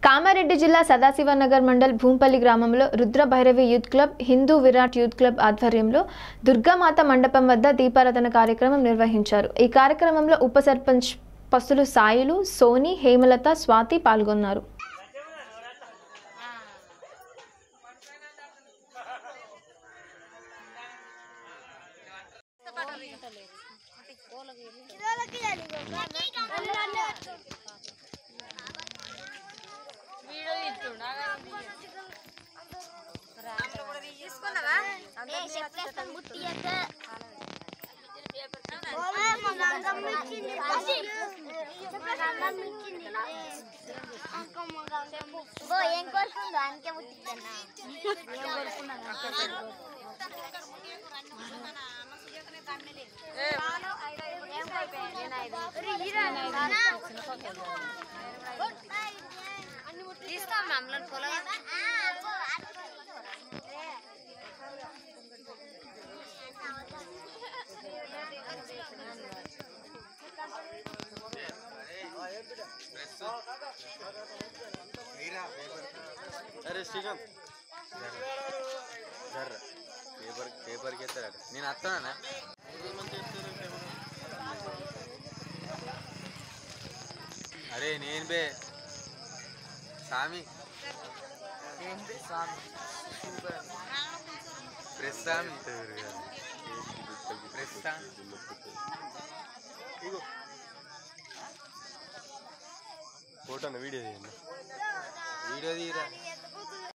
కామారెడ్డి జిల్లా సదాశివనగర్ మండల్ భూంపల్లి గ్రామంలో Rudra Bhairavi youth club, Hindu Virat youth club ఆధ్వర్యంలో దుర్గామాత మండపం వద్ద దీపారాధన కార్యక్రమం నిర్వహించారు. ఈ కార్యక్రమంలో ఉప సర్పంచ్ పసులు సాయిలు, సోని, హేమలత, స్వాతి పాల్గొన్నారు. अरे श्रीकांत पेपर के నేను వస్తానా అరే నేను బే సామి ప్రెస్ సామి ప్రెస్ ఇగో ఫోటోను వీడియో తీయండి వీడియో తీయరా